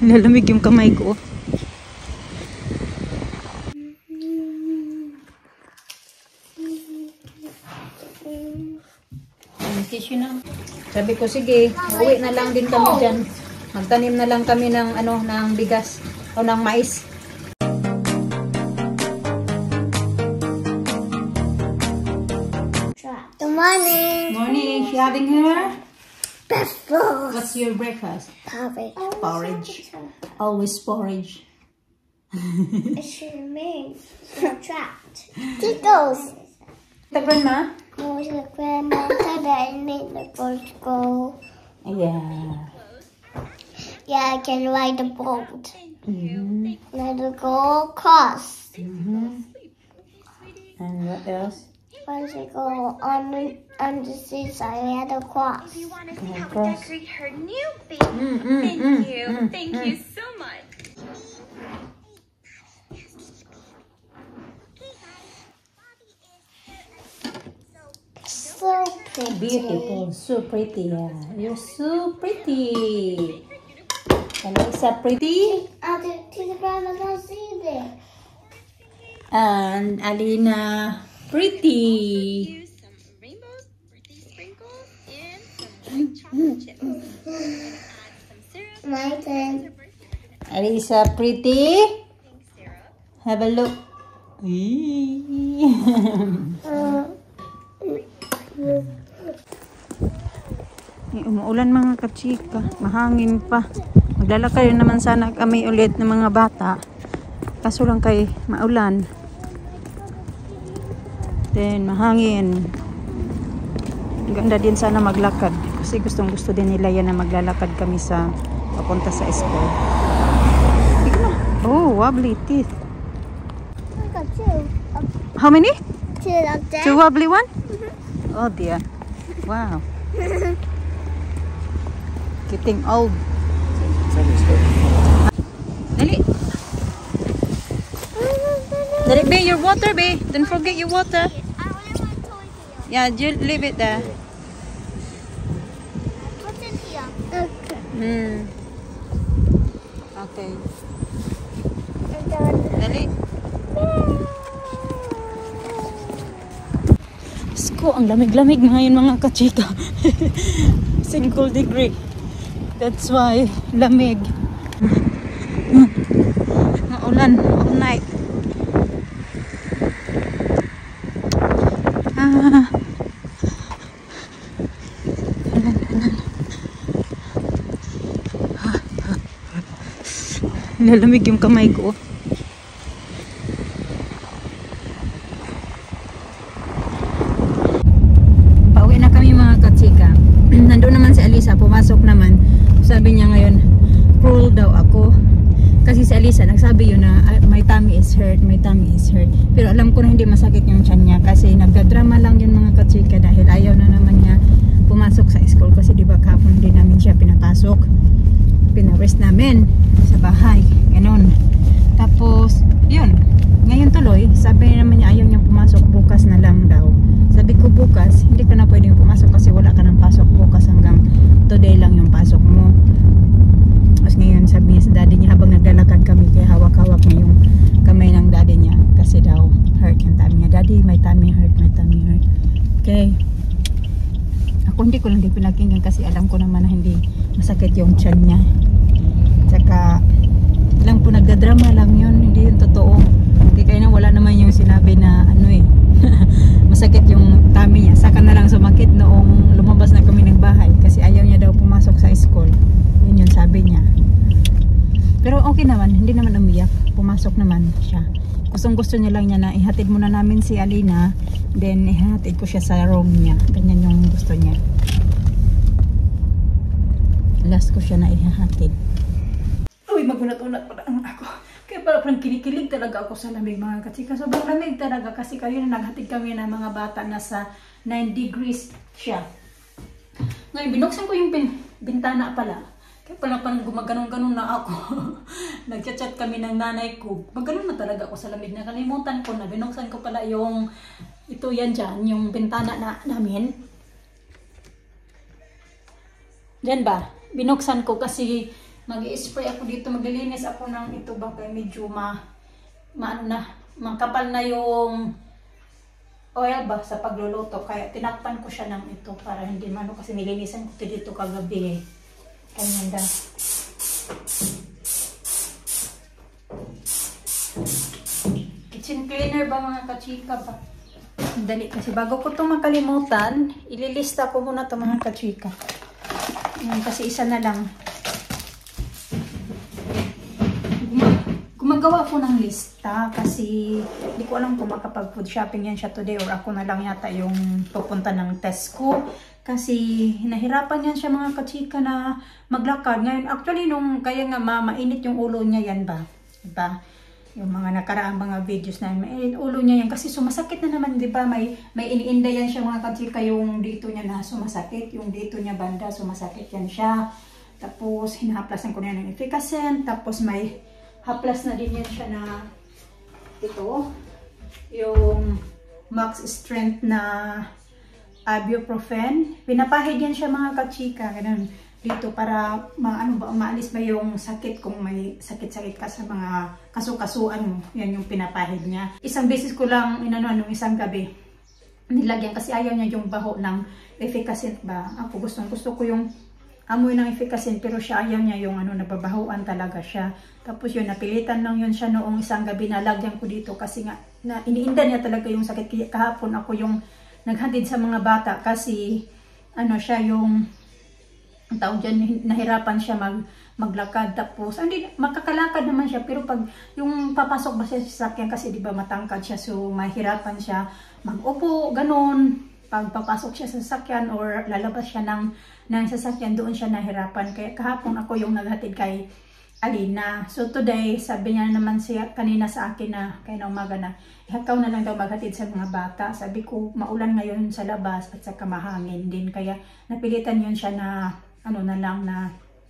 Lalamig yung kamay ko. Tissue na. Sabi ko, sige, uwi na lang din kami dyan. Magtanim na lang kami ng, ng bigas o ng mais. Good morning. Morning. She having her? Breakfast. What's your breakfast? Porridge. Porridge. Always porridge. It should mean so trapped. Tickles. The grandma? I was a grandma today and made the first go. Yeah. Yeah, I can ride the boat. Mm-hmm. Let it go across. Mm-hmm. And what else? Once I go on the seaside, we had to cross. You want to see how we decorate her new baby? Thank you so much. So pretty. Beautiful. So pretty. Yeah. You're so pretty. And Lisa pretty. The grandma don't see there. And Alina pretty. Use some rainbows, birthday sprinkles, and some white chocolate chips. We're gonna add some syrup. My turn. Alisa pretty. Pink syrup. Have a look. Umuulan mga kachika. Mahangin pa. Maglalakad naman sana kami ulit ng mga bata. Kaso lang kay maulan. Then mahangin. Ganda din sana maglakad. Kasi gustong gusto din nila yan na maglalakad kami sa papunta sa school. Oh, wobbly teeth. I got two. How many? Two up there. Two wobbly one? Oh dear. Wow. Getting old. Dali. Dali, be, your water, be. Don't forget your water. I only want toy here. Yeah, you leave it there. What's in here? Okay. Okay. I'm done. Dali. Sko, ang lamig-lamig ngayon mga kachika. Single degree. That's why lamig. Maulan all night. Lalamig yung kamay ko. Pauwi na kami mga katsika. Nandun naman si Alisa, pumasok naman. Sabi niya ngayon, cruel daw ako. Kasi si Alisa, nagsabi yun na my tummy is hurt, my tummy is hurt. Pero alam ko na hindi masakit yung tiyan niya. Kasi nagdadrama lang yun mga katsika dahil ayaw na naman niya pumasok sa school. Kasi diba kahapon din namin siya pinapasok. Pinarest namin sa bahay. Ganon. Tapos, yun. Ngayon tuloy, sabi naman niya ayaw niyang pumasok. Bukas na lang daw. Sabi ko bukas, hindi ka na pwedeng pumasok kasi wala ka ng pasok bukas hanggang today lang yung pasok mo. Tapos ngayon sabi niya sa daddy niya habang naglalakad kami kaya hawak-hawak niya yung kamay ng daddy niya kasi daw hurt yung tummy niya. Daddy, my tummy hurt, my tummy hurt. Okay. Ako hindi ko lang din pinakinggan kasi alam ko naman na hindi masakit yung tiyan niya. Tsaka lang po nagdadrama lang yun, hindi yung totoo. Hindi kaya na wala naman yung sinabi na masakit yung tummy niya. Saka na lang sumakit noong lumabas na kami ng bahay kasi ayaw niya daw pumasok sa school. Yun yung sabi niya. Pero okay naman, hindi naman umiyak. Pumasok naman siya. Gustong gusto niya lang niya na ihatid muna namin si Alina, then ihatid ko siya sa room niya. Ganyan yung gusto niya. Last ko siya na ihatid. Uy, magunat-unat pa lang ako. Kaya parang kinikilig talaga ako sa lamig mga katsika. Sobrang lamig talaga kasi kayo na naghatid kami ng mga bata na sa 9 degrees siya. Ngayon, binuksan ko yung bintana pala. Kaya parang gumaganon-ganon na ako. Nagchat-chat kami ng nanay ko. Maganon na talaga ako sa lamig. Nakalimutan ko na. Binuksan ko pala yung ito yan dyan, yung bintana namin. Diyan ba? Binuksan ko kasi mag-i-spray ako dito, maglilinis ako ng ito ba kaya medyo makapal na yung oil ba sa pagluluto. Kaya tinakpan ko siya ng ito para hindi kasi nilinisan ko dito kagabi. Kanya da. Kitchen cleaner ba mga kachika ba? Dali kasi bago ko itong makalimutan, ililista ko muna ito mga kachika. Kasi isa na lang. Gumagawa ko ng lista kasi hindi ko alam kung makapag-food shopping yan siya today or ako na lang yata yung pupunta ng Tesco. Kasi nahirapan yan siya mga kachika na maglakad. Ngayon, actually, kaya nga mainit yung ulo niya yan ba? Diba? Yung mga nakaraang mga videos na mainit ulo niya yan. Kasi sumasakit na naman, diba? May iniinda yan siya mga kachika yung dito niya na sumasakit. Yung dito niya banda, sumasakit yan siya. Tapos, hinahaplasan ko na yan ng efficacy. Tapos, may haplas na din yan siya na ito. Yung max strength na ibuprofen. Pinapahid yan siya mga kachika. Ganun. Dito para maalis ba yung sakit kung may sakit-sakit ka sa mga kaso-kasuan mo. Yan yung pinapahid niya. Isang beses ko lang nung isang gabi nilagyan kasi ayaw niya yung baho ng efficacent ba. Ako gusto ko yung amoy ng efficacent pero siya ayaw niya yung nababahuan talaga siya. Tapos yun, napilitan lang yun siya noong isang gabi na lagyan ko dito kasi nga iniinda niya talaga yung sakit. Kahapon ako yung naghatid sa mga bata kasi siya yung tawag dyan, nahirapan siya maglakad. Tapos, hindi, makakalakad naman siya. Pero pag yung papasok ba siya sa sasakyan kasi di ba matangkad siya. So, mahirapan siya mag-upo, ganun. Pag papasok siya sa sasakyan or lalabas siya ng sasakyan, doon siya nahirapan. Kaya kahapon ako yung naghatid kay Alina. So, today, sabi niya naman siya kanina sa akin na, kaya na umaga na, ikaw na lang daw maghatid sa mga bata. Sabi ko, maulan ngayon sa labas at saka mahangin din. Kaya napilitan yun siya na na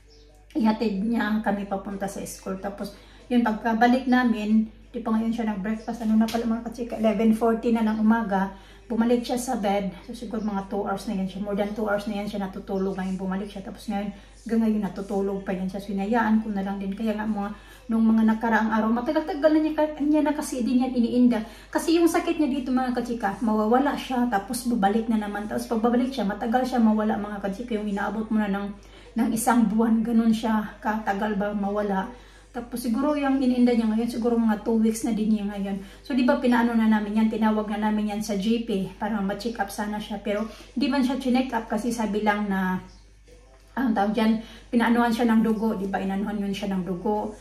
ihatid niya kami papunta sa school. Tapos, yun, pagkabalik namin, di pa ngayon siya nag-breakfast. Na pala mga kachika, 11:40 na ng umaga, bumalik siya sa bed. So, siguro mga 2 hours na yan siya. More than 2 hours na yan siya natutulog. Ngayon bumalik siya. Tapos ngayon, ngayon natutulog pa yan siya. So, hinayaan ko na lang din. Kaya nga nung mga nakaraang araw, matagal-tagal na niya na kasi din yan iniinda. Kasi yung sakit niya dito mga kachika, mawawala siya, tapos babalik na naman. Tapos pag babalik siya, matagal siya mawala mga kachika. Yung inaabot mo na ng isang buwan, ganun siya, katagal ba mawala. Tapos siguro yung iniinda niya ngayon, siguro mga 2 weeks na din niya ngayon. So di ba pinaano na namin yan, tinawag na namin yan sa GP para ma-check up sana siya. Pero di man siya chinek up kasi sabi lang na, ang tawag dyan, pinaanuhan siya ng dugo, di ba inanuhan yun siya ng dugo.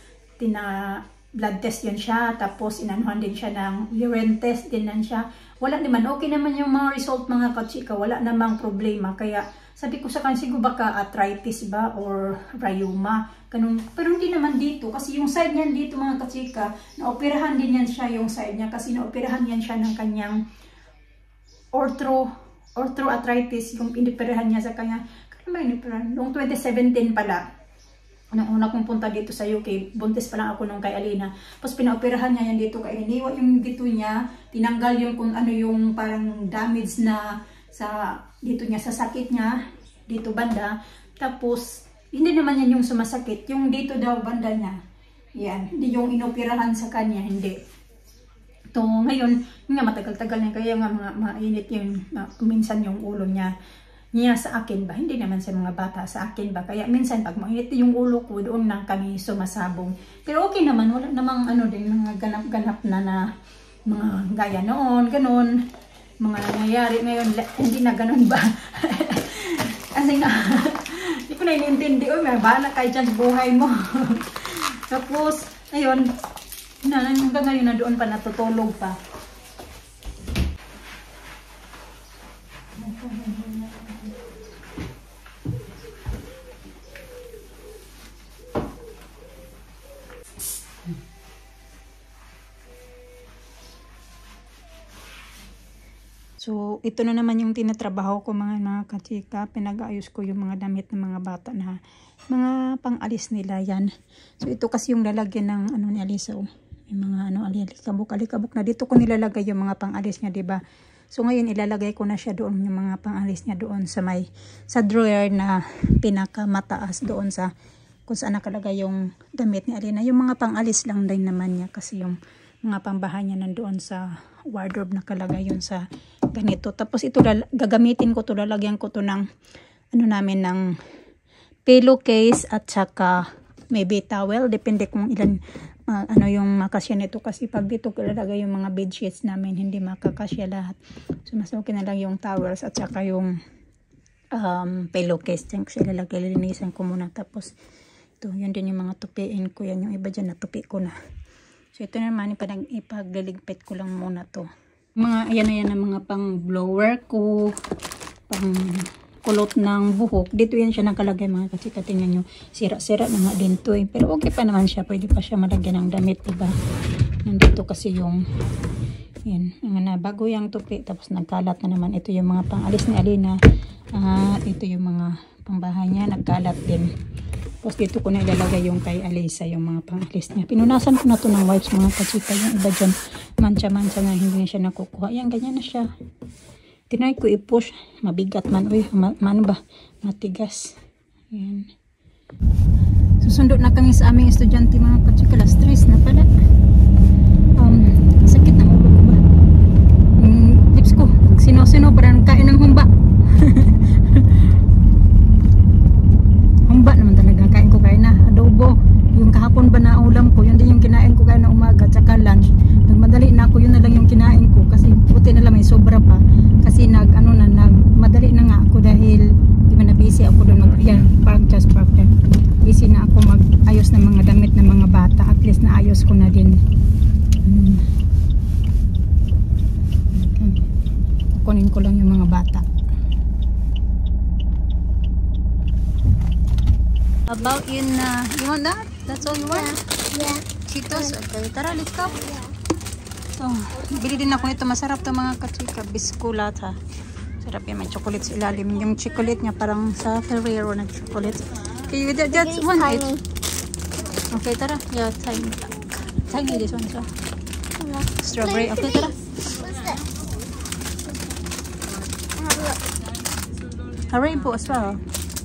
Blood test yun siya, tapos inanuhan din siya ng urine test din siya. Wala naman, okay naman yung mga result mga kachika, wala namang problema. Kaya sabi ko sa kanya, siguro baka arthritis ba or rheuma, ganun. Pero hindi naman dito, kasi yung side niyan dito mga kachika, naoperahan din yan siya yung side niya, kasi naoperahan yan siya ng kanyang arthritis, yung inoperahan niya sa kanya. Kaya may inoperahan, noong 2017 pala. Nung una kong punta dito sa UK, buntis pa lang ako nung kay Alina. Tapos pinaoperahan niya yan dito kay Iniwa yung dito niya, tinanggal yung kung ano yung parang damage na sa dito niya sa sakit niya, dito banda. Tapos hindi naman yan yung sumasakit, yung dito daw banda niya. Yan, hindi yung inoperahan sa kanya, hindi. To ngayon, nga matagal-tagal na kaya nga mainit yung minsan yung ulo niya sa akin ba, hindi naman sa mga bata, sa akin ba, kaya minsan pag mainit yung ulo ko, doon lang kami sumasabong. Pero okay naman, wala namang din, mga ganap-ganap na mga gaya noon, ganun, mga nangyayari ngayon, hindi na ganun ba? Kasi nga, hindi ko na inintindi, may bahala kayo dyan sa buhay mo. Tapos, ayun, hanggang ngayon na doon pa natutulog pa. So, ito na naman yung tinatrabaho ko mga kachika. Pinag-aayos ko yung mga damit ng mga bata na mga pang-alis nila yan. So, ito kasi yung lalagyan ng ni Alisa. Yung mga alikabok na dito ko nilalagay yung mga pang-alis niya, diba? So, ngayon ilalagay ko na siya doon, yung mga pang-alis niya doon sa drawer na pinakamataas doon sa kung saan nakalagay yung damit ni Alina. Yung mga pang-alis lang din naman niya kasi yung mga pambahay niya nandoon sa wardrobe nakalagay yun sa ganito. Tapos ito gagamitin ko to, lalagyan ko to ng ano namin ng pillowcase at saka maybe towel, depende kung ilan ano yung makasya nito kasi pag dito ilalagay yung mga bed sheets namin hindi makakasya lahat. So mas okay na lang yung towels at saka yung pillowcase. Diyan ko siya ilalagay, lilinisan ko muna. Tapos ito, yun din yung mga tupiin ko. Yan yung iba dyan natupi ko na. So ito naman ipagliligpit ko lang muna to. Mga ayan ang mga pang blower ko, pang kulot ng buhok. Dito yan siya nakalagay mga kachika. Tingnan nyo, sira-sira na nga din to eh. Pero okay pa naman siya, pwede pa siya malagyan ng damit, diba? Nandito kasi yung yan, na bago yung tupi, tapos nagkalat na naman. Ito yung mga pang-alis ni Alina. Ito yung mga pambahay niya, nagkalat din. Tapos dito ko na ilalagay yung kay Alisa, yung mga pang-alis niya. Pinunasan ko na to ng wipes mga kachika. Yung iba dyan, mancha-mancha na hindi na siya nakukuha. Yan, ganyan na siya. Tinay ko i-push. Mabigat man. Uy, ano ba? Matigas. Yan. Susundo na kami sa aming estudyante mga kachika. Last 3 na pala. Sakit ng ulo ko ba? Lips ko. Sino-sino parang kain ng humba. Humba naman talaga. Kain ko kain na. Adobo. Yung kahapon ba na ulam ko, yun din yung kinain ko kain na umaga. Tsaka lunch. Nagmadali na ako. Yun na lang yung kinain ko. Kasi puti na lang may sobra pa. Kasi nagmadali na nga ako dahil di ba na busy ako doon just park din. Busy na ako mag-ayos ng mga damit ng mga bata. At least naayos ko na din. Kunin ko lang yung mga bata. About you want that? That's all you want? Yeah. Cheetos? Okay, tara, let's go. So, bili din ako nito. Masarap to mga kachika. Biskulat ha. Sarap yan. May chocolate sa ilalim. Yung chocolate niya parang sa Ferrero na chocolate. Okay, that's one it. Okay, tara. Yeah, tiny. Tiny this one. So. Strawberry. Okay, tara. Haribo as well.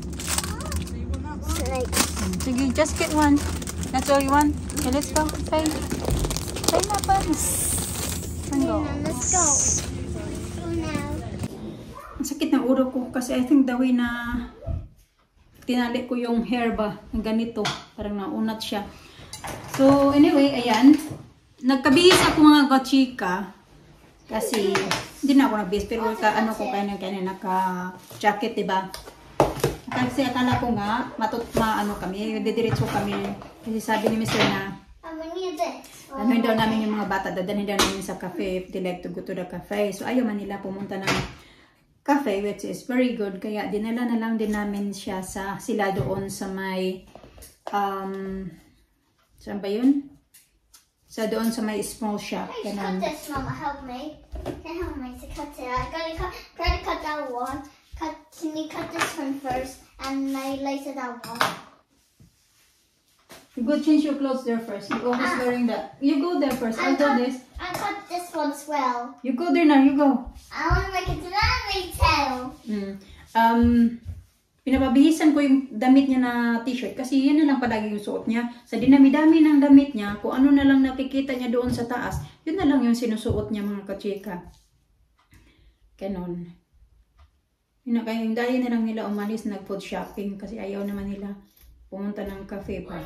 So you just get one. That's all you want? Okay, let's go. Pay na pa. Let's go. Go now. Ang sakit ng ulo ko kasi I think the way na tinali ko yung hair ba ng ganito. Parang naunat siya. So anyway, ayan. Nagkabihis ako mga kachika. Kasi hindi na ako nagbihis. Pero ano ko kaya naka-jacket, diba? Kasi akala ko nga, ano kami, didiretso kami. Kasi sabi ni Mr. na, ano daw namin yung mga bata, dadalhin daw namin sa cafe if they like to go to the cafe. So ayaw man nila pumunta ng cafe, which is very good. Kaya dinala na lang din namin siya sila doon sa may, saan ba yun? Doon sa may small shop. Cut this, Mama, help me. Help me to cut it. I gotta cut that one. Can you cut this one first and later that one? You go change your clothes there first. You're always wearing that. You go there first. I'll do this. I cut this one as well. You go there now. You go. I want to make it lovely tail. Pinapabihisan ko yung damit niya na t-shirt kasi yan na lang palagi yung suot niya. Sa dinami-dami ng damit niya, kung ano na lang nakikita niya doon sa taas, yun na lang yung sinusuot niya mga kachika. Ganon. Yun na kaya yung dahil na lang nila umalis nag-food shopping kasi ayaw naman nila pumunta ng cafe pa.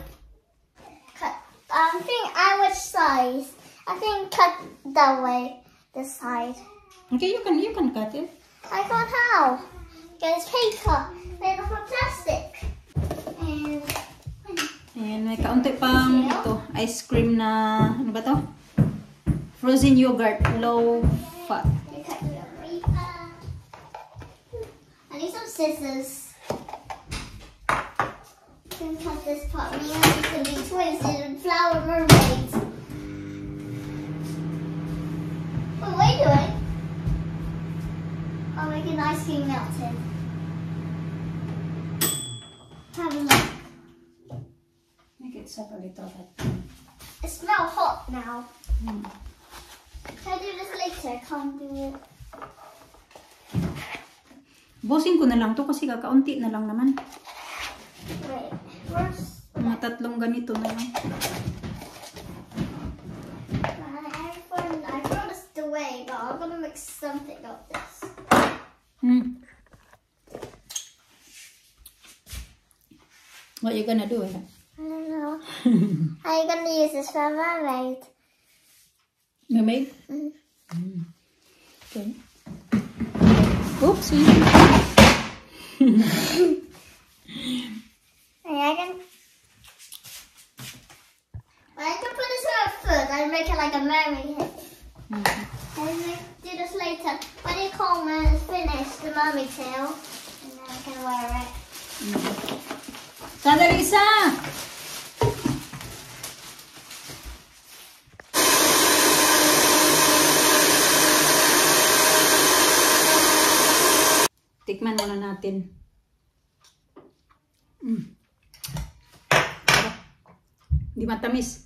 I think which side? I think cut that way, this side. Okay, you can cut it. I can't how. There's paper made of plastic. And may kaunti pang ito, ice cream na, ano ba to? Frozen yogurt, low fat. You cut the paper. I need some scissors. You can cut this part. Me and you can be twisted and flower mermaids. What are you doing? I'll make an ice cream melted. Have a look. Make it up a little bit. It smells hot now. Can I do this later? I can't do it. Bosin ko na lang to kasi kakaunti na lang naman. Wait, first tatlong ganito na lang. I promised the way, but I'm gonna mix something of this. What you gonna do with it? I don't know. Are you gonna use this for mermaid? Mermaid? Okay. Oopsie. I can put this on a foot and make it like a mermaid head. And do this later. When you call when it's finished, the mermaid tail, and then I can wear it. Sandali isa! Tikman muna natin. Di matamis.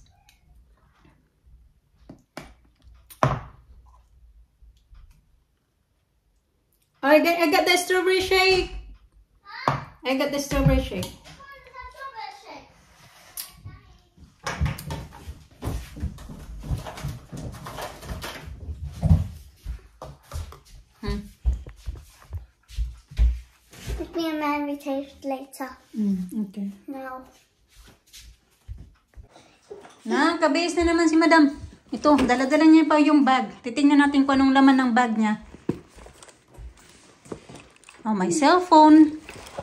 I got the strawberry shake. I got the strawberry shake. Give me a mermaid taste later. Okay. No. Kabihis na naman si Madam. Ito, dala-dala niya pa yung bag. Titingnan natin kung anong laman ng bag niya. Oh, my cellphone.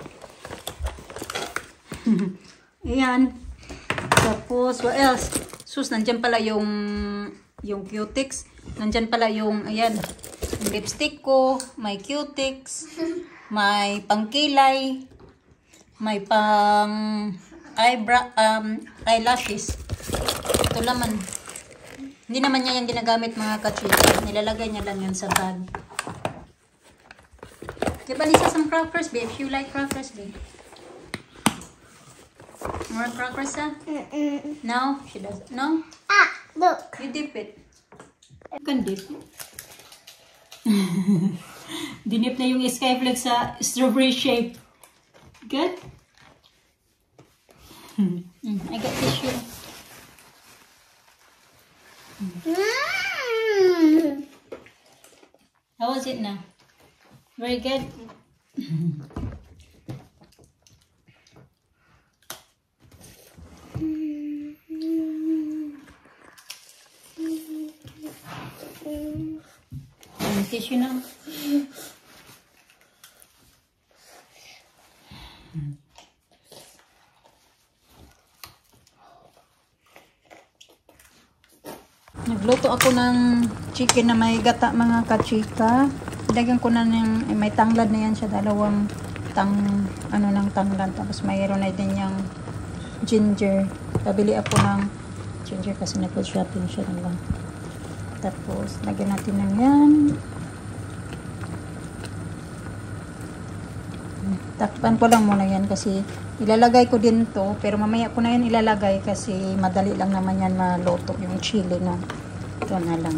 Ayan. Tapos, what else? Sus, nandyan pala yung Q-Tix. Nandyan pala yung, ayan, yung lipstick ko. May Q-Tix. May pangkilay. May pang eyelashes. Ito laman. Hindi naman niya yung ginagamit mga kachika. Nilalagay niya lang yan sa bag. Give Alisa some crackers, babe. If you like crackers, babe. More crackers, huh? No? She doesn't. No? Ah, look. You dip it. You can dip it. Dinip na yung skyflake sa strawberry shape. Good? I got tissue. How was it now? Very good. Tissue now. Nagluto ako ng chicken na may gata mga kachika. Ilagyan ko na ng may tanglad na yan siya, dalawang tanglad. Tapos mayroon na din yung ginger. Pabili ako ng ginger kasi nag-shopping siya lang. Tapos lagyan natin ng yan. Takpan ko lang muna yan kasi ilalagay ko din to, pero mamaya ko na yan ilalagay kasi madali lang naman yan maluto yung chili na. Ito na lang.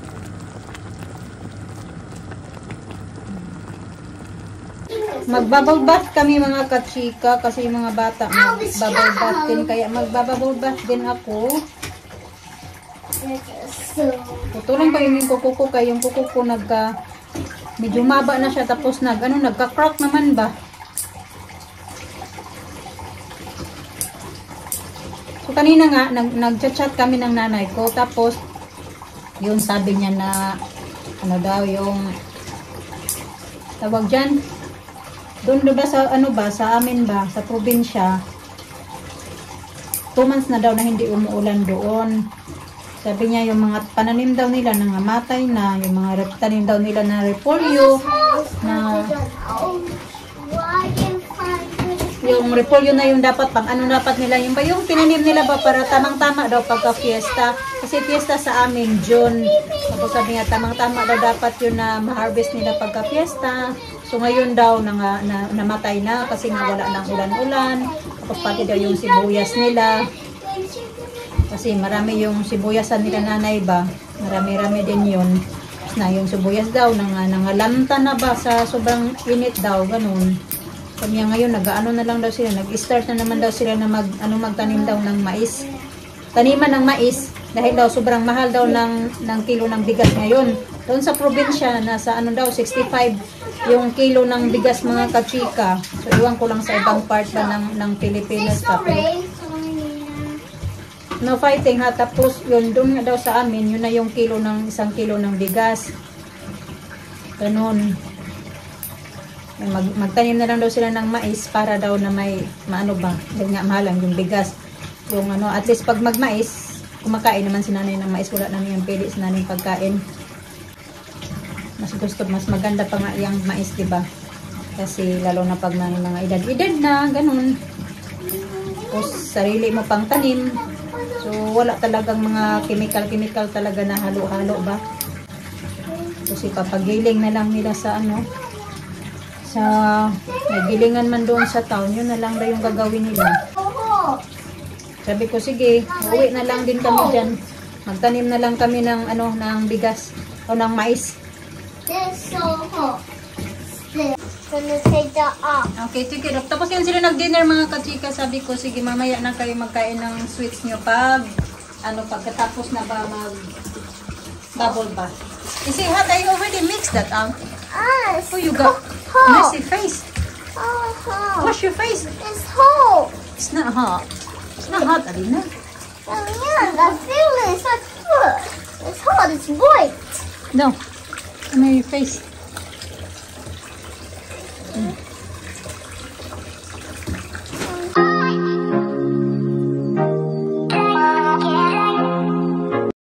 Magbubble bath kami mga kachika kasi yung mga bata magbubble bath din, kaya magbubble bath din ako. Putulin ko yung kuko ko, kaya yung kuko ko medyo maba na siya, tapos nagka-crack naman ba. So kanina nga nag-chat kami ng nanay ko, tapos yun sabi niya na yung tawag dyan doon ba sa amin ba sa probinsya 2 months na daw na hindi umuulan doon. Sabi niya yung mga pananim daw nila nangamatay na, yung mga tanim daw nila na repolyo na yung repolyo na yung dapat dapat nila yung tinanim nila ba para tamang-tama daw pagka fiesta, kasi fiesta sa amin June. Tapos sabi niya tamang-tama daw dapat yun na ma-harvest nila pagka fiesta. So ngayon daw namatay na kasi nga wala nang ulan-ulan. Tapos pati daw yung sibuyas nila. Kasi marami yung sibuyasan nila nanay ba. Marami-rami din yun. Na yung sibuyas daw nangalanta na ba sa sobrang init daw, ganun. Kanya ngayon, nag-ano na lang daw sila, nag-start na naman daw sila na magtanim daw ng mais. Taniman ng mais, dahil daw sobrang mahal daw ng kilo ng bigas ngayon. Doon sa probinsya, nasa ano daw, 65 yung kilo ng bigas mga kachika. So, iwan ko lang sa ibang part ba ng Pilipinas. Tapos, no fighting ha. Tapos, yun, doon nga daw sa amin, yun na yung kilo ng 1 kilo ng bigas. Ganun. Magtanim na lang daw sila ng mais para daw na may maano ba, dahil nga mahalang yung bigas. Yung ano, at least pag magmais, kumakain naman si nanay ng mais, wala namin yung pili si nanay pagkain. Mas gusto, mas maganda pa nga yung mais, diba? Kasi lalo na pag may mga edad na, ganun. Tapos sarili mo pang tanim. So wala talagang mga chemical talaga na halo-halo ba? Kasi papagiling na lang nila sa ano, sa may gilingan man doon sa town, yun na lang daw yung gagawin nila. Sabi ko, sige, uwi na lang din kami dyan. Magtanim na lang kami ng ano, ng bigas o ng mais. This so hot. Gonna take that off. Okay, sige. Tapos yan sila nag-dinner mga kachika. Sabi ko, sige, mamaya na kayo magkain ng sweets nyo pag ano, pagkatapos na ba mag-bubble bath. You see, hot, I already mixed that out. Oh, you got messy face. Wash your face. It's hot. It's not hot. It's not hot, Alina. Oh yeah, I feel it. It's like hot. It's hot. It's white. No. Come here, your face.